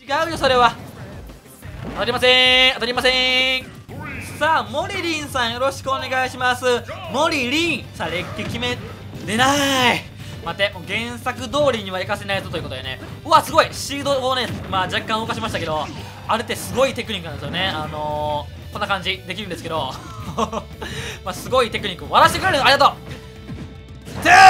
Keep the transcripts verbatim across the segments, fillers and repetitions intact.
違うよそれは。当たりません当たりません。さあモリリンさんよろしくお願いします。モリリンさあレッケ決め出ない。待ってもう原作通りにはいかせないぞということでね。うわすごいシールドをねまあ若干動かしましたけど、あれってすごいテクニックなんですよね。あのー、こんな感じできるんですけどまあすごいテクニックを割らしてくれるのありがとう。て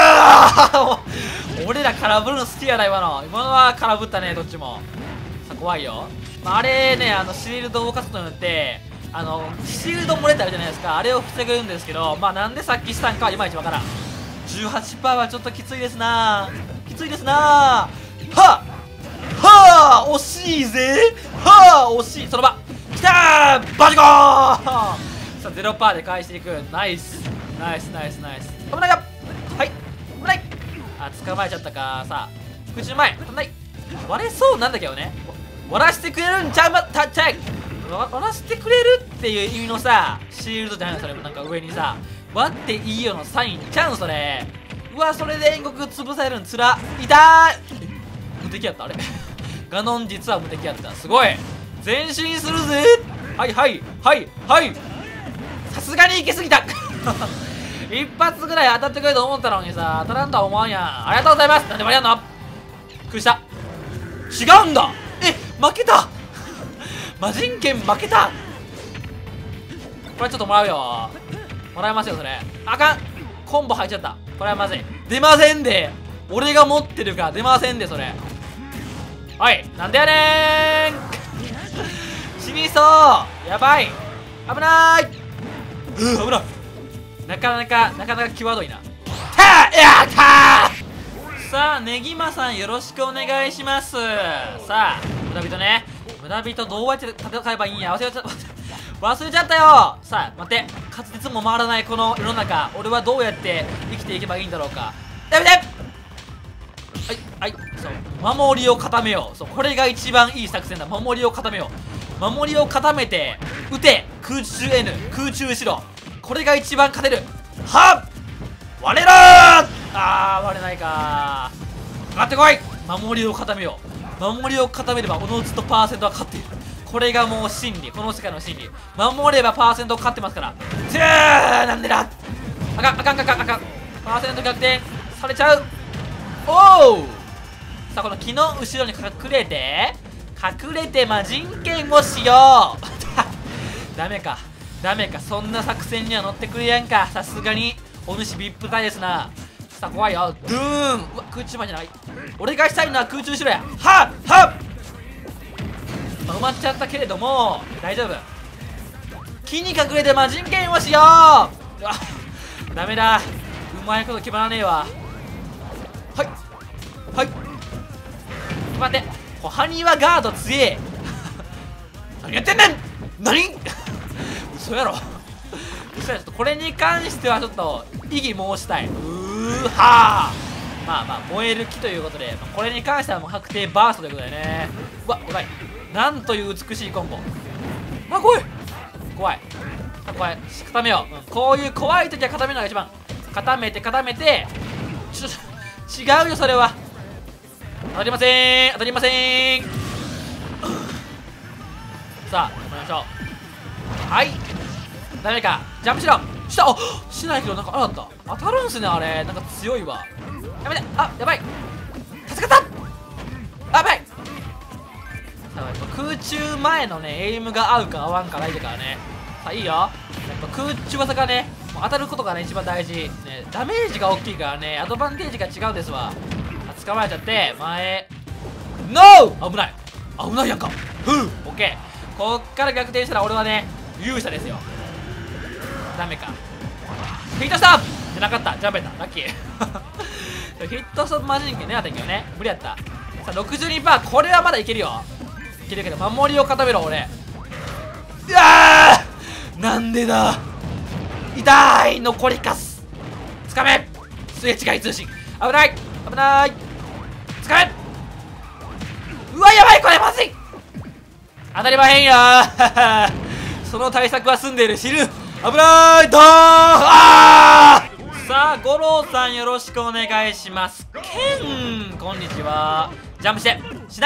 ー俺ら空振るの好きやな今の。今のは空振ったねどっちも。さあ怖いよ。まあ、あれねあのシールドを動かすことによってあのシールド漏れたあるじゃないですか。あれを防ぐんですけど、まあなんでさっきしたんかはいまいちわからん。 じゅうはちパーセント はちょっときついですなきついですなはっはあ惜しいぜはあ惜しい。その場きたーバジコーさあ ゼロパーセント で返していく。ナイスナイスナイスナイス。危ないよはい危ない。あ捕まえちゃったか。さあ復讐前危ない。割れそうなんだけどね。割らしてくれるんちゃうまたちゃい割らしてくれるっていう意味のさシールドじゃないのそれも。なんか上にさ割っていいよのサインちゃうんそれ。うわそれで煉獄潰されるんつら痛い。無敵やったあれガノン実は無敵やった。すごい前進するぜ。はいはいはいはいさすがに行き過ぎた一発ぐらい当たってくれると思ったのにさ当たらんとは思わんやん。ありがとうございます。なんで割りやんの。びっくりした。違うんだえ負けた魔人剣負けた。これちょっともらうよ。もらえますよそれ。あかんコンボ入っちゃった。これはまずい。出ませんで俺が持ってるから出ませんでそれ。はいなんでやねーん死にそうやばい危なーい。うん危ない。なかなかなかなか際どいな。たーやったー。さあねぎまさんよろしくお願いします。さあ村人ね村人どうやって戦えばいいんや忘れちゃった忘れちゃったよ。さあ待って滑舌も回らないこの世の中俺はどうやって生きていけばいいんだろうか。やめてはいはいそう守りを固めよう。そうこれが一番いい作戦だ。守りを固めよう。守りを固めて撃て空中 N 空中後ろこれが一番勝てる。はっ割れろー。あー割れないかー。かかってこい。守りを固めよう。守りを固めればおのずとパーセントは勝っている。これがもう真理この世界の真理。守ればパーセント勝ってますから。てーなんでだあかんあかんあかんあかんパーセント逆転されちゃう。おおさあこの木の後ろに隠れて隠れて魔人剣をしようダメかダメかそんな作戦には乗ってくれやんか。さすがにお主 ブイアイピー 隊ですな。さあ怖いよドゥーン。うわ空中前じゃない。俺がしたいのは空中後ろや。はっはっ、まあ、埋まっちゃったけれども大丈夫。木に隠れて魔人剣をしよう。うわダメだうまいこと決まらねえわ。はいはい待って小ハニはガード強え何やってんねん何嘘やろ嘘や。ちょっとこれに関してはちょっと異議申したい。うーはーまあまあ燃える木ということで、まあ、これに関してはもう確定バーストということでね。うわやばいなんという美しいコンボ。あ怖い怖いあ怖い固めよう、うん、こういう怖い時は固めるのが一番。固めて固めてちょっと違うよそれは。当たりません当たりませんさあ頑張りましょう。はいダメかジャンプしろしたあしないけどなんかあった当たるんすねあれなんか強いわ。やめてあやばい助かったやばい空中前のねエイムが合うか合わんか大事だからね。さあいいよやっぱ空中技がねもう当たることがね一番大事、ね、ダメージが大きいからねアドバンテージが違うんですわ。捕まえちゃって前ノー危ない危ないやんかふうオッケー。こっから逆転したら俺はね勇者ですよ。ダメかヒットストップじゃなかったジャンプやったラッキーヒットストップマジン剣狙ったんやけどね無理やった。さあ ろくじゅうにパーセント これはまだいけるよいけるけど守りを固めろ俺。うわーなんでだ痛い残りかすつかめすれ違い通信危ない危ないつかめうわやばいこれまずい当たりまへんよその対策は済んでいる知る危ないどーあーさあ五郎さんよろしくお願いします。ケンこんにちはジャンプしてしない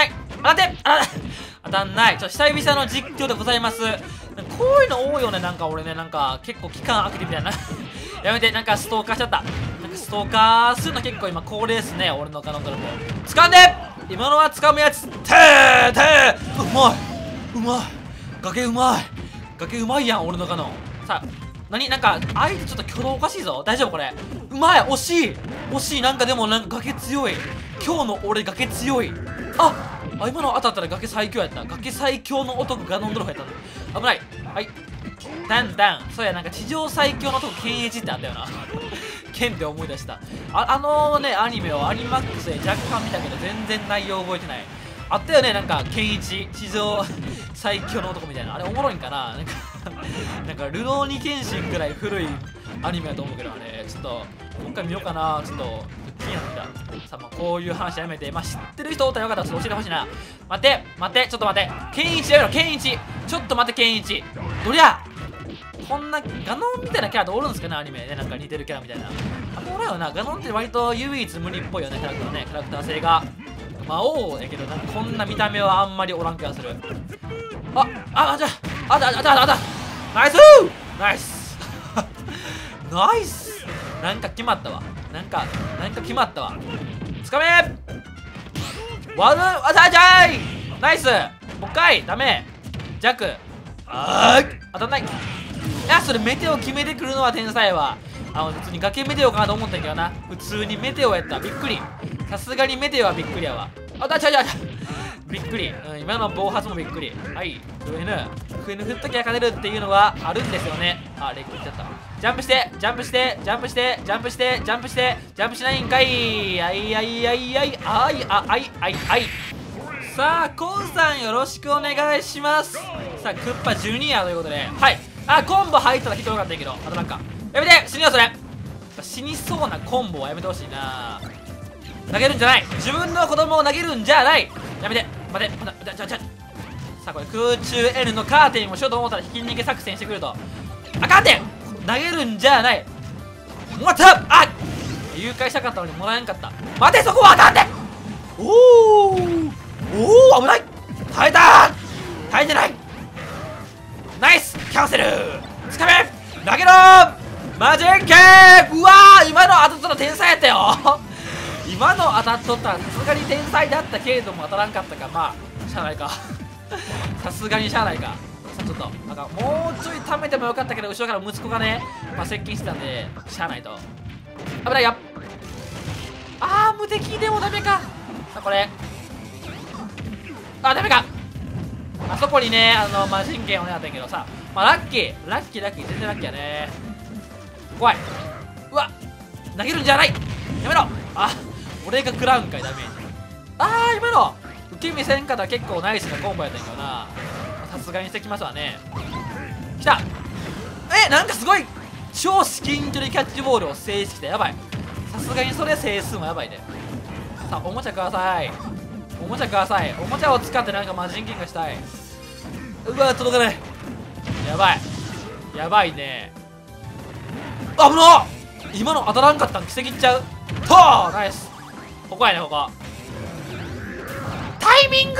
当たってあ当たんない。ちょっと久々の実況でございます。こういうの多いよね。なんか俺ね、なんか結構期間空けてみたいなやめて、なんかストーカーしちゃった。なんかストーカーするの結構今恒例ですね、俺のガノンドラゴン。掴んで、今のは掴むやつ。てーてー、うまいうまい、崖うまい、崖うまいやん俺のガノン。さあ何、なんか相手ちょっと挙動おかしいぞ。大丈夫これ。うまい、惜しい惜しい。なんかでもなんか崖強い。今日の俺崖強い。ああ、今の当たったら崖最強やった。崖最強の男ガノンドラゴンやったの。危ない。はい、ダンダン。そうや、なんか地上最強の男ケンエイジってあったよなケンで思い出した。ああのねアニメをアニマックスで若干見たけど全然内容覚えてない。あったよね、なんかケンイチ地上最強の男みたいな。あれおもろいんかな。なんかなんかルローニケンシンぐらい古いアニメだと思うけど、あれちょっともう一回見ようかな。ちょっと気になってきた。さあ、まあ、こういう話やめて、まあ、知ってる人おったらよかったらちょっと教えてほしいな。待って待って、ちょっと待って、ケンイチやめろ、ケンイチ。ちょっと待って、ケンイチどりゃこんなガノンみたいなキャラっておるんですかね、アニメで。なんか似てるキャラみたいな。あんまおらんよな。ガノンって割と唯一無二っぽいよね、キャラクターね、キャラクター性が。魔王やけど、なんかこんな見た目はあんまりおらん気がする。ああ、じゃあ、あったあったあった、ナイスナイスナイス。なんか決まったわ。なんか、なんか決まったわ。つかめワルあたじゃいナイス。もう一回ダメ弱。あーい当たんない。いや、それメテオ決めてくるのは天才は。あの普通に崖メテオかなと思ったけどな。普通にメテオやった。びっくり。さすがにメテオはびっくりやわ。あだちゃちゃちゃびっくり、うん、今の暴発もびっくり。はい、クエヌクエヌ振っときゃ勝てるっていうのがあるんですよね。あ、レックいっちゃった。ジャンプしてジャンプしてジャンプしてジャンプしてジャンプしてジャンプしないんかい。あいあいあいあいあいああいあいあい。さあコンさんよろしくお願いします。さあクッパジュニアということで、はい、あコンボ入ったら人よかったけど、あとなんかやめて、死ぬよそれ。死にそうなコンボはやめてほしいな。投げるんじゃない、自分の子供を投げるんじゃない。やめて待て待て、ちゃちゃ。さあこれ空中 N のカーテンをしようと思ったら引き逃げ作戦してくるとあかんてん。投げるんじゃない。もらった。あ誘拐したかったのにもらえんかった。待て、そこはあかんて。おおおお危ない。耐えた耐えてない。ナイスキャンセル。つかめ投げろマジンケー。うわー今の当たったの天才やったよ今の当たっとったらさすがに天才だったけれども当たらんかったか。まあしゃあないかさすがにしゃあないか。さあちょっとなんかもうちょい貯めてもよかったけど、後ろから息子がね、まあ、接近してたんでしゃあないと。危ないや。あー無敵でもダメか。さあこれあダメか。あそこにねあの魔人剣を狙ったんやけどさ、まあラッキーラッキーラッキー全然ラッキーやね。怖い。うわ投げるんじゃない。やめろ。あ俺が食らうんかいダメージ。あー今の受け身せんかったら結構ナイスなコンボやったんやけどな。さすがにしてきますわね。きた。えなんかすごい超至近距離キャッチボールを制してきた。やばい。さすがにそれ制数もやばいね。さあおもちゃください。おもちゃください。おもちゃを使ってなんか魔人剣がしたい。うわ届かない。やばいやばいね。あ危なっ。今の当たらんかったん奇跡っちゃうとーナイス。ここやねここ。タイミング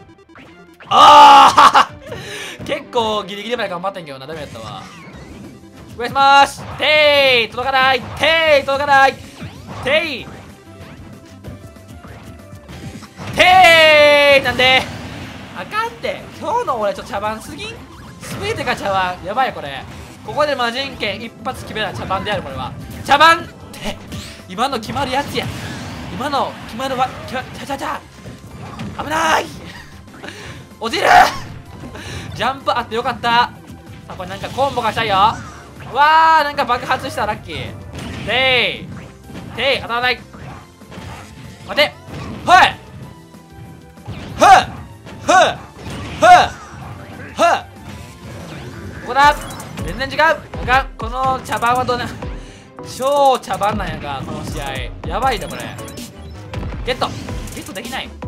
ああ結構ギリギリまで頑張ってんけどな。ダメやったわ。お願いします。てーい届かない。てーい届かない。てーいてーいなんであかんって。今日の俺ちょっと茶番すぎん。全てが茶番やばいこれ。ここで魔人剣一発決めたら茶番である。これは茶番って今の決まるやつや。今の決まるわ。ちゃちゃちゃ危ない落ちるジャンプあってよかった。さあこれなんかコンボがしたいよ。うわーなんか爆発したラッキー。ていてい当たらない。待てはいふっふっふっふっここだ。全然違う。あかん。この茶番はどうな超茶番なんやがこの試合。やばいなこれ。ゲットゲットできない。